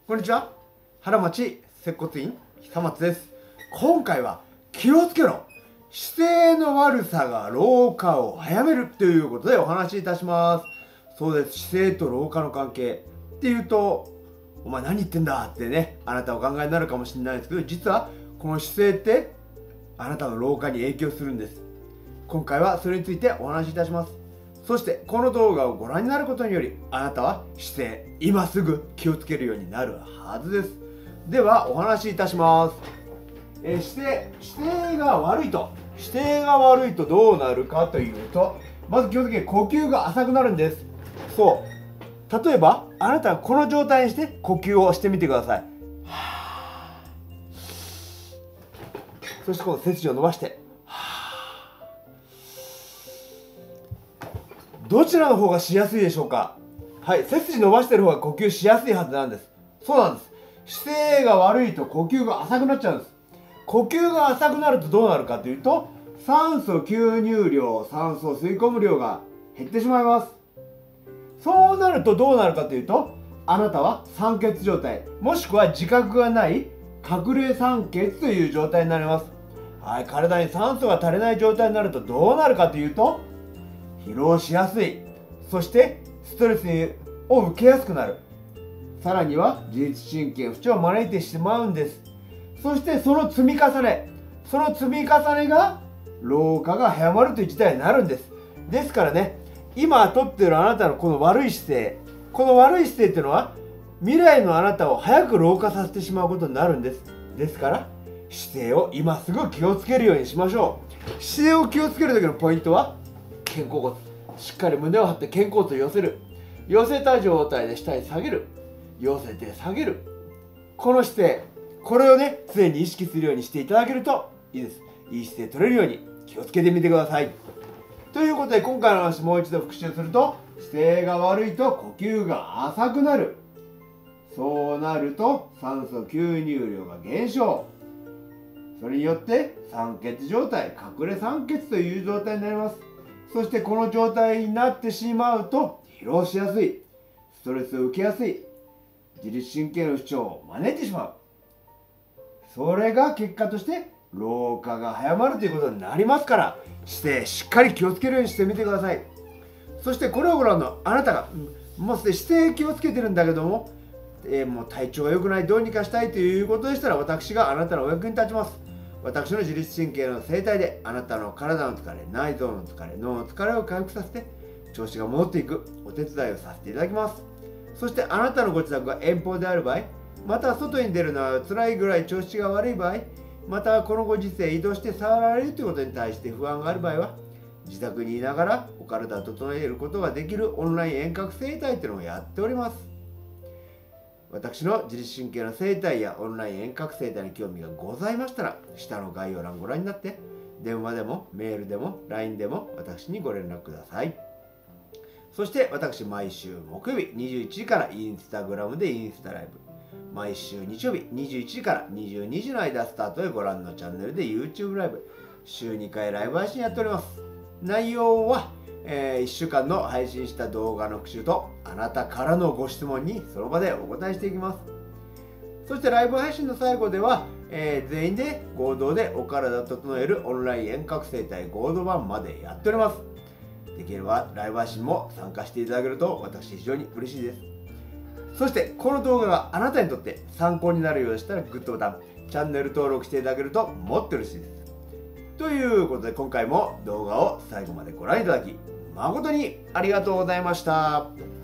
こんにちは。原町接骨院久松です。今回は気をつけろ、姿勢の悪さが老化を早めるということでお話しいたします。そうです。姿勢と老化の関係っていうと、お前何言ってんだってね、あなたお考えになるかもしれないですけど、実はこの姿勢ってあなたの老化に影響するんです。今回はそれについてお話しいたします。そしてこの動画をご覧になることにより、あなたは姿勢、今すぐ気をつけるようになるはずです。ではお話しいたします。姿勢が悪いとどうなるかというと、まず基本的に呼吸が浅くなるんです。そう、例えばあなたはこの状態にして呼吸をしてみてください。そしてこの背筋を伸ばして、どちらの方がしやすいでしょうか。はい、背筋伸ばしてる方が呼吸しやすいはずなんです。そうなんです。姿勢が悪いと呼吸が浅くなっちゃうんです。呼吸が浅くなるとどうなるかというと、酸素吸入量、酸素を吸い込む量が減ってしまいます。そうなるとどうなるかというと、あなたは酸欠状態、もしくは自覚がない隠れ酸欠という状態になります。はい、体に酸素が足りない状態になるとどうなるかというと、疲労しやすい、そしてストレスを受けやすくなる、さらには自律神経不調を招いてしまうんです。そしてその積み重ねが老化が早まるという事態になるんです。ですからね、今とっているあなたのこの悪い姿勢っていうのは未来のあなたを早く老化させてしまうことになるんです。ですから姿勢を今すぐ気をつけるようにしましょう。姿勢を気をつける時のポイントは、肩甲骨、しっかり胸を張って肩甲骨を寄せる、寄せた状態で下に下げる、寄せて下げる、この姿勢、これをね常に意識するようにしていただけるといいです。いい姿勢取れるように気をつけてみてください。ということで今回の話もう一度復習すると、姿勢が悪いと呼吸が浅くなる、そうなると酸素吸入量が減少、それによって酸欠状態、隠れ酸欠という状態になります。そしてこの状態になってしまうと疲労しやすい、ストレスを受けやすい、自律神経の不調を招いてしまう。それが結果として老化が早まるということになりますから、姿勢しっかり気をつけるようにしてみてください。そしてこれをご覧のあなたがもう姿勢気をつけてるんだけども、もう体調が良くない、どうにかしたいということでしたら、私があなたのお役に立ちます。私の自律神経の生態であなたの体の疲れ、内臓の疲れ、脳の疲れを回復させて調子が戻っていくお手伝いをさせていただきます。そしてあなたのご自宅が遠方である場合、または外に出るのは辛いぐらい調子が悪い場合、またはこのご時世移動して触られるということに対して不安がある場合は、自宅にいながらお体を整えることができるオンライン遠隔整体というのをやっております。私の自律神経の整体やオンライン遠隔整体に興味がございましたら、下の概要欄をご覧になって、電話でもメールでも LINE でも私にご連絡ください。そして私、毎週木曜日21時からインスタグラムでインスタライブ、毎週日曜日21時から22時の間スタートでご覧のチャンネルで YouTube ライブ、週2回ライブ配信やっております。内容は、1週間の配信した動画の復習とあなたからのご質問にその場でお答えしていきます。そしてライブ配信の最後では、全員で合同でお体を整えるオンライン遠隔整体合同版までやっております。できればライブ配信も参加していただけると私非常に嬉しいです。そしてこの動画があなたにとって参考になるようでしたらグッドボタン、チャンネル登録していただけるともっと嬉しいです。ということで今回も動画を最後までご覧いただき誠にありがとうございました。